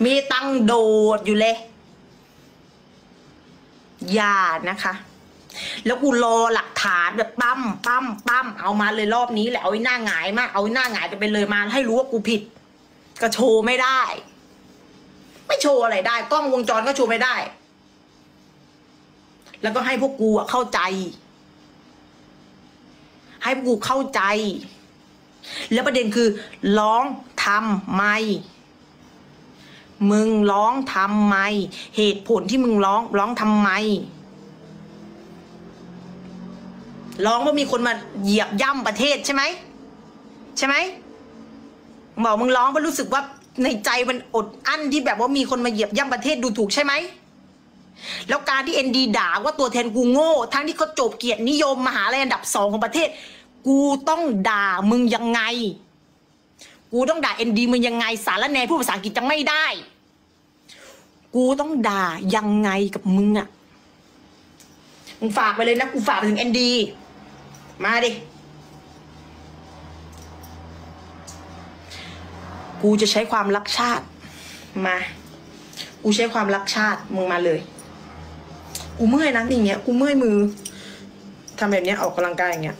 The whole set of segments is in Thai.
มีตังโดดอยู่เลยอย่านะคะแล้วกูรอหลักฐานแบบปั๊มเอามาเลยรอบนี้แหละเอาไว้หน้าหงายมากเอาไว้หน้าหงายกันไปเลยมาให้รู้ว่ากูผิดก็โชว์ไม่ได้ไม่โชว์อะไรได้กล้องวงจรก็โชว์ไม่ได้แล้วก็ให้พวกกูเข้าใจให้พวกกูเข้าใจแล้วประเด็นคือร้องทำไมมึงร้องทำไมเหตุผลที่มึงร้องทำไมร้องว่ามีคนมาเหยียบย่ำประเทศใช่ไหมบอกมึงร้องเพราะรู้สึกว่าในใจมันอดอั้นที่แบบว่ามีคนมาเหยียบย่ำประเทศดูถูกใช่ไหมแล้วการที่NDด่าว่าตัวแทนกูโง่ทั้งที่เขาจบเกียรตินิยมมหาลัยอันดับ2ของประเทศกูต้องด่ามึงยังไงกูต้องด่าNDมึงยังไงสารแหน่พูดภาษาอังกฤษจังไม่ได้กูต้องด่ายังไงกับมึงอ่ะมึงฝากไปเลยนะกูฝากไปถึงNDมาดิกูจะใช้ความรักชาติมากูใช้ความรักชาติมึงมาเลยกูเมื่อยนะอย่างเงี้ยกูเมื่อยมือทำแบบเนี้ยออกกำลังกายอย่างเงี้ย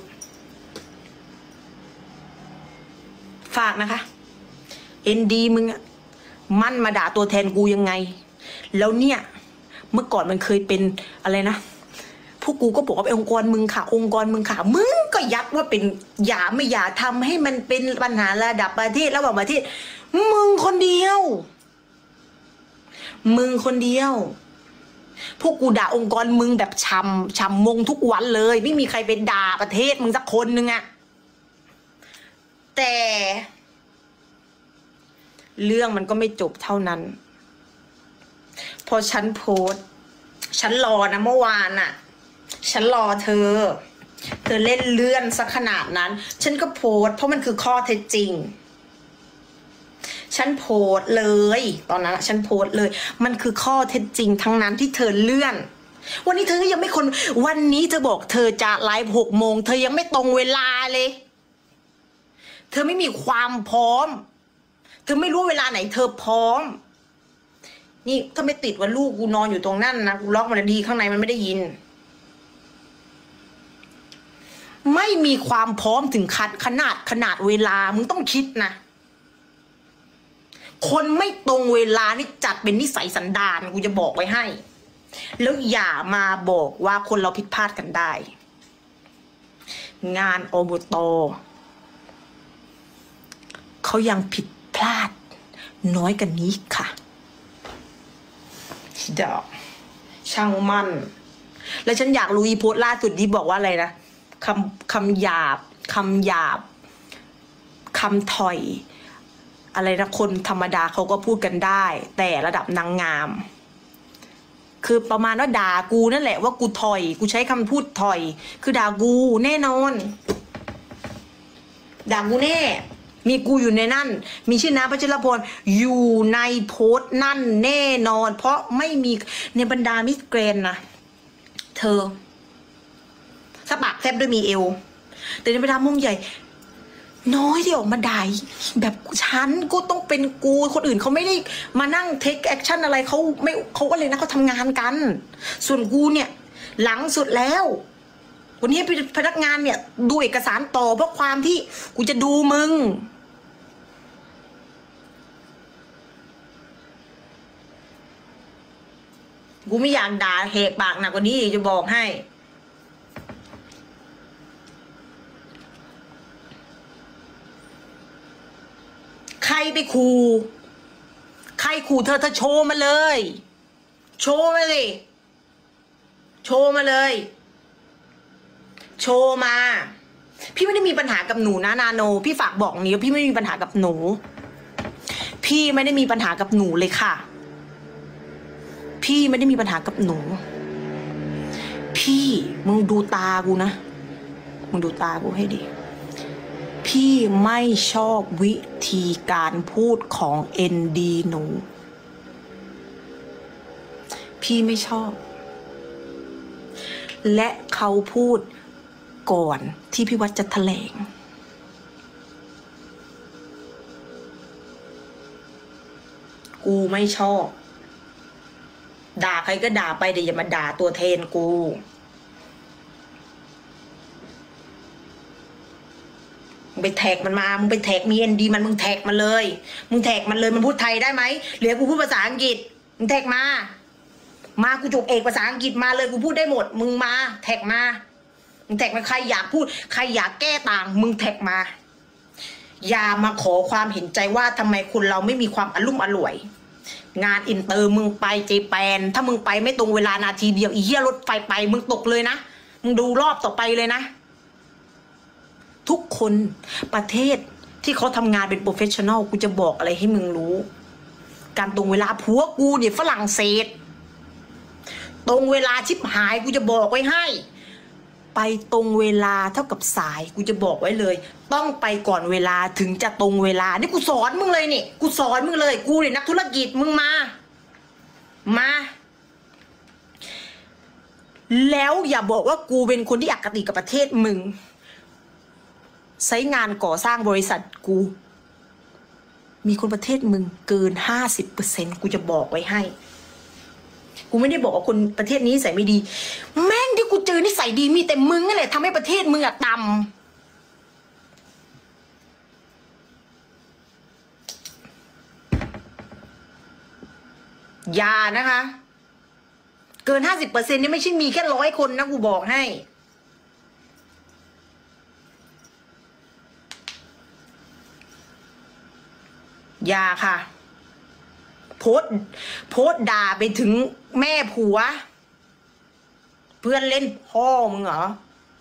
ฝากนะคะNDมึงอะมันมาด่าตัวแทนกูยังไงแล้วเนี่ยเมื่อก่อนมันเคยเป็นอะไรนะพวกกูก็บอกว่าเป็นองค์กรมึงค่ะองค์กรมึงค่ะมึงก็ยัดว่าเป็นอย่าทำให้มันเป็นปัญหาระดับประเทศระหว่างประเทศมึงคนเดียวพวกกูด่าองค์กรมึงแบบช้ำมงทุกวันเลยไม่มีใครเป็นด่าประเทศมึงสักคนนึงอะแต่เรื่องมันก็ไม่จบเท่านั้นพอฉันโพสฉันรอนะเมื่อวานน่ะฉันรอเธอเล่นเลื่อนสักขนาดนั้นฉันก็โพสเพราะมันคือข้อเท็จจริงฉันโพสเลยตอนนั้นฉันโพสเลยมันคือข้อเท็จจริงทั้งนั้นที่เธอเลื่อนวันนี้เธอก็ยังไม่วันนี้เธอบอกเธอจะไลฟ์6 โมงเธอยังไม่ตรงเวลาเลยเธอไม่มีความพร้อมเธอไม่รู้เวลาไหนเธอพร้อมนี่ถ้าไม่ติดว่าลูกกูนอนอยู่ตรงนั่นนะกูล็อกมันดีข้างในมันไม่ได้ยินไม่มีความพร้อมถึงขนาดเวลามึงต้องคิดนะคนไม่ตรงเวลานี่จัดเป็นนิสัยสันดานกูจะบอกไว้ให้แล้วอย่ามาบอกว่าคนเราผิดพลาดกันได้งานอบต.เขายังผิดพลาดน้อยกันนี้ค่ะเดี๋ยวช่างมันแล้วฉันอยากรู้อีโพสต์ล่าสุดที่บอกว่าอะไรนะคำหยาบคำถอยอะไรนะคนธรรมดาเขาก็พูดกันได้แต่ระดับนางงามคือประมาณว่าด่ากูนั่นแหละว่ากูถอยกูใช้คำพูดถอยคือด่ากูแน่นอนด่ากูแน่มีกูอยู่ในนั่นมีชื่อน้ำพัชรพลอยู่ในโพสต์นั่นแน่นอนเพราะไม่มีในบรรดามิสแกรนนะเธอสะบักแทบด้วยมีเอวแต่ในบรรดามุ่งใหญ่น้อยที่ออกมาด่าแบบฉันก็ต้องเป็นกูคนอื่นเขาไม่ได้มานั่งเทคแอคชั่นอะไรเขาก็เลยนะเขาทำงานกันส่วนกูเนี่ยหลังสุดแล้ววันนี้พนักงานเนี่ยดูเอกสารต่อเพราะความที่กูจะดูมึงกูไม่อยากด่าเหกปากหนักกว่านี้จะบอกให้ใครไปขู่ใครขู่เธอโชว์มาเลยโชว์มาเลยโชว์มาพี่ไม่ได้มีปัญหากับหนูนะนาโนพี่ฝากบอกนี้พี่ไม่มีปัญหากับหนูพี่ไม่ได้มีปัญหากับหนูเลยค่ะพี่ไม่ได้มีปัญหากับหนูพี่มึงดูตากูนะมึงดูตากูให้ดีพี่ไม่ชอบวิธีการพูดของNDหนูพี่ไม่ชอบและเขาพูดก่อนที่พี่วัดจะแถลงกูไม่ชอบ ด่าใครก็ด่าไปเดี๋ยวอย่ามาด่าตัวแทนกูมึงไปแท็กมันมามึงไปแท็กมีเอ็นดีมึงแท็กมันเลยมึงแท็กมันเลยมันพูดไทยได้ไหมเหลือกูพูดภาษาอังกฤษมึงแท็กมากูจบเอกภาษาอังกฤษมาเลยกูพูดได้หมดมึงมาแท็กมามึงแท็กมาใครอยากพูดใครอยากแก้ต่างมึงแท็กมาอย่ามาขอความเห็นใจว่าทำไมคนเราไม่มีความอลุ่มอล่วยงานอินเตอร์มึงไปเจแปนถ้ามึงไปไม่ตรงเวลานาทีเดียวอีเหี้ยรถไฟไปมึงตกเลยนะมึงดูรอบต่อไปเลยนะทุกคนประเทศที่เขาทำงานเป็นโปรเฟชชั่นอลกูจะบอกอะไรให้มึงรู้การตรงเวลาผัวกูเนี่ยฝรั่งเศสตรงเวลาชิบหายกูจะบอกไว้ให้ไปตรงเวลาเท่ากับสายกูจะบอกไว้เลยต้องไปก่อนเวลาถึงจะตรงเวลานี่กูสอนมึงเลยนี่กูสอนมึงเลยกูเนี่ยนักธุรกิจมึงมาแล้วอย่าบอกว่ากูเป็นคนที่อคติกับประเทศมึงใช้งานก่อสร้างบริษัทกูมีคนประเทศมึงเกิน50%กูจะบอกไว้ให้กูไม่ได้บอกว่าคนประเทศนี้ใส่ไม่ดีแม่งที่กูเจอนี่ใส่ดีมีแต่มึงนั่นแหละทำให้ประเทศมึงอะต่ำอย่านะคะเกิน50%นี่ไม่ใช่มีแค่100 คนนะกูบอกให้อย่าค่ะโพสต์ด่าไปถึงแม่ผัวเพื่อนเล่นพ่อมึงเหรอ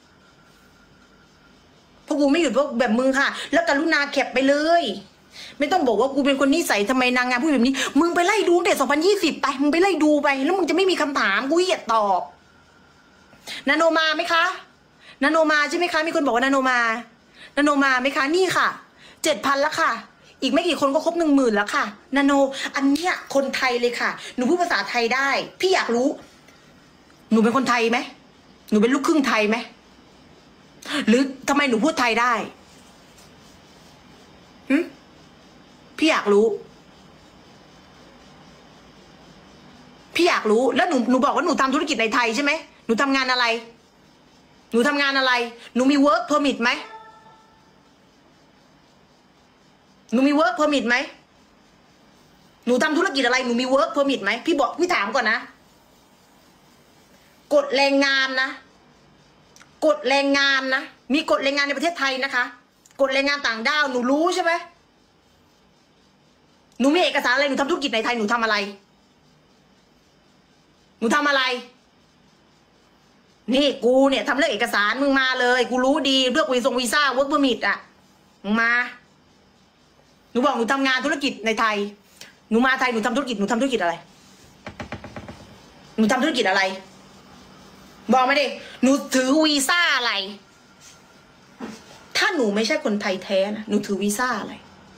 พวกกูไม่หยุดพวกแบบมึงค่ะแล้วกรุณาแคปไปเลยไม่ต้องบอกว่ากูเป็นคนนิสัยทำไมนางงามพูดแบบนี้มึงไปไล่ดูตั้งแต่2020ไปมึงไปไล่ดูไปแล้วมึงจะไม่มีคำถามกูเหยียดตอบนาโนมาไหมคะนาโนมาใช่ไหมคะมีคนบอกว่านาโนมาไหมคะนี่ค่ะ7,000แล้วค่ะอีกไม่กี่คนก็ครบ10,000แล้วค่ะนาโนอันเนี้ยคนไทยเลยค่ะหนูพูดภาษาไทยได้พี่อยากรู้หนูเป็นคนไทยไหมหนูเป็นลูกครึ่งไทยไหมหรือทำไมหนูพูดไทยได้พี่อยากรู้แล้วหนูบอกว่าหนูทำธุรกิจในไทยใช่ไหมหนูทำงานอะไรหนูมี work permit ไหมหนูมี work permit ไหมหนูทำธุรกิจอะไรหนูมี work permit ไหมพี่ถามก่อนนะกฎแรงงานนะมีกฎแรงงานในประเทศไทยนะคะกฎแรงงานต่างด้าวหนูรู้ใช่ไหมหนูมีเอกสารอะไรหนูทำธุรกิจในไทยหนูทำอะไรนี่กูเนี่ยทำเรื่องเอกสารมึงมาเลยกูรู้ดีเรื่องวีซ่า work permit อ่ะมึงมาหนูบอกหนูทำงานธุรกิจในไทยหนูมาไทยหนูทำธุรกิจอะไรบอกมาดิหนูถือวีซ่าอะไรถ้าหนูไม่ใช่คนไทยแท้นะหนูถือวีซ่าอะไร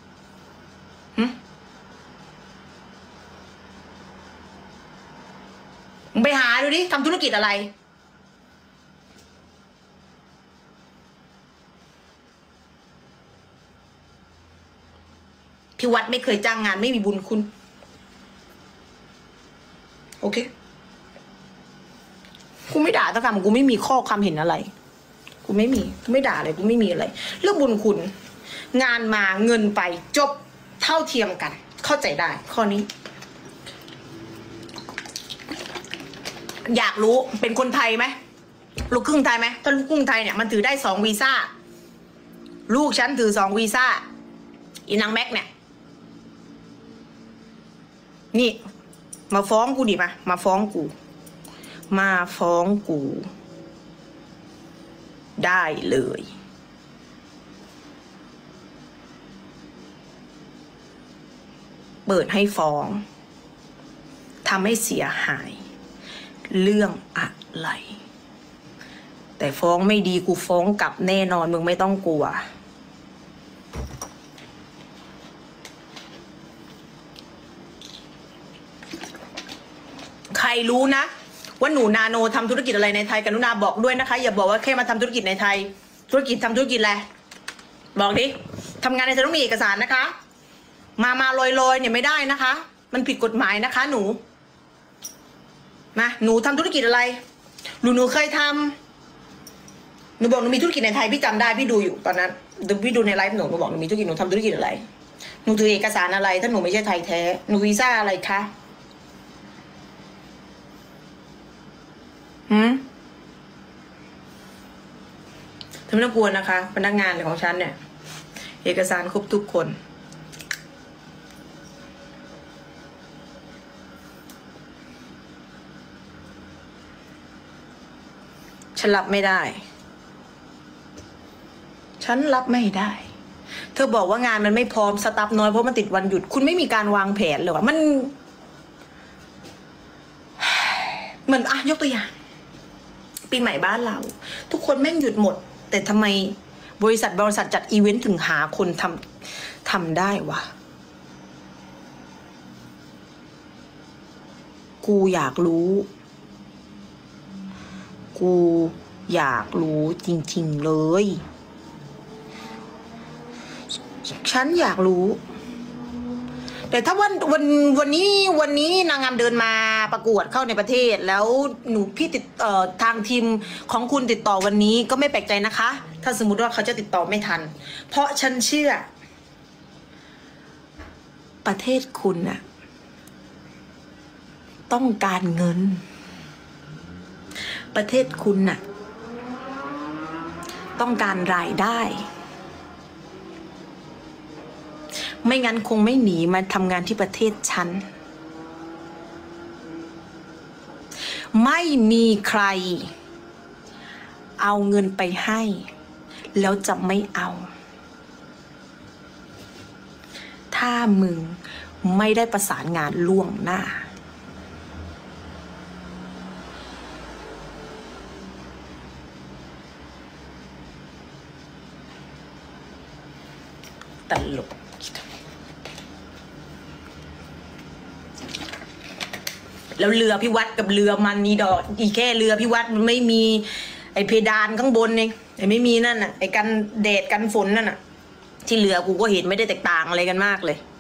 มึงไปหาดูดิทำธุรกิจอะไรพี่วัดไม่เคยจ้างงานไม่มีบุญคุณโอเคกูไม่ด่าตั้งแต่กูไม่มีข้อความเห็นอะไรกูไม่ด่าเลยกูไม่มีอะไรเรื่องบุญคุณงานมาเงินไปจบเท่าเทียมกันเข้าใจได้ข้อนี้อยากรู้เป็นคนไทยไหมลูกครึ่งไทยไหมถ้าลูกครึ่งไทยเนี่ยมันถือได้2 วีซ่าลูกฉันถือ2 วีซ่าอีนางแม็กเนี่ยนี่มาฟ้องกูดิมาฟ้องกูได้เลยเปิดให้ฟ้องทำให้เสียหายเรื่องอะไรแต่ฟ้องไม่ดีกูฟ้องกลับแน่นอนมึงไม่ต้องกลัวใครรู้นะว่าหนูนาโนทำธุรกิจอะไรในไทยกรุณาบอกด้วยนะคะอย่าบอกว่าแค่มาทำธุรกิจในไทยทำธุรกิจอะไรบอกดิทำงานในไทยต้องมีเอกสารนะคะมาลอยๆเนี่ยไม่ได้นะคะมันผิดกฎหมายนะคะหนูมาหนูทำธุรกิจอะไรหนูเคยทำหนูบอกหนูมีธุรกิจในไทยพี่จำได้พี่ดูอยู่ตอนนั้นพี่ดูในไลฟ์หนูบอกหนูมีธุรกิจหนูทำธุรกิจอะไรหนูถือเอกสารอะไรถ้าหนูไม่ใช่ไทยแท้หนูวีซ่าอะไรคะเธอไม่ต้องกลัวนะคะพนักงานของฉันเนี่ยเอกสารครบทุกคนฉันรับไม่ได้ฉันรับไม่ได้เธอบอกว่างานมันไม่พร้อมสตาฟน้อยเพราะมันติดวันหยุดคุณไม่มีการวางแผนเลยวะมันเหมือนยกตัวอย่างปีใหม่บ้านเราทุกคนแม่งหยุดหมดแต่ทำไมบริษัทจัดอีเวนต์ถึงหาคนทำได้วะกูอยากรู้จริงๆเลยฉันอยากรู้แต่ถ้าวันนี้นางงามเดินมาประกวดเข้าในประเทศแล้วพี่ติดทางทีมของคุณติดต่อวันนี้ก็ไม่แปลกใจนะคะถ้าสมมติว่าเขาจะติดต่อไม่ทันเพราะฉันเชื่อประเทศคุณน่ะต้องการเงินประเทศคุณน่ะต้องการรายได้ไม่งั้นคงไม่หนีมาทำงานที่ประเทศฉันไม่มีใครเอาเงินไปให้แล้วจะไม่เอาถ้ามึงไม่ได้ประสานงานล่วงหน้าตลกแล้วเรือพี่วัดกับเรือมันนี่ดอกอีแค่เรือพี่วัดมันไม่มีไอเพดานข้างบนเองไอไม่มีนั่นน่ะไอกันแดดกันฝนนั่นน่ะที่เรือกูก็เห็นไม่ได้แตกต่างอะไรกันมากเลย